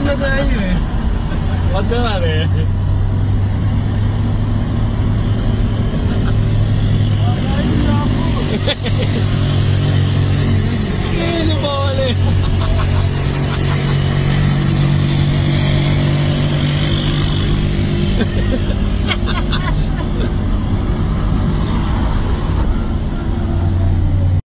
na tayo eh. Wag naman eh. Ano ba wala?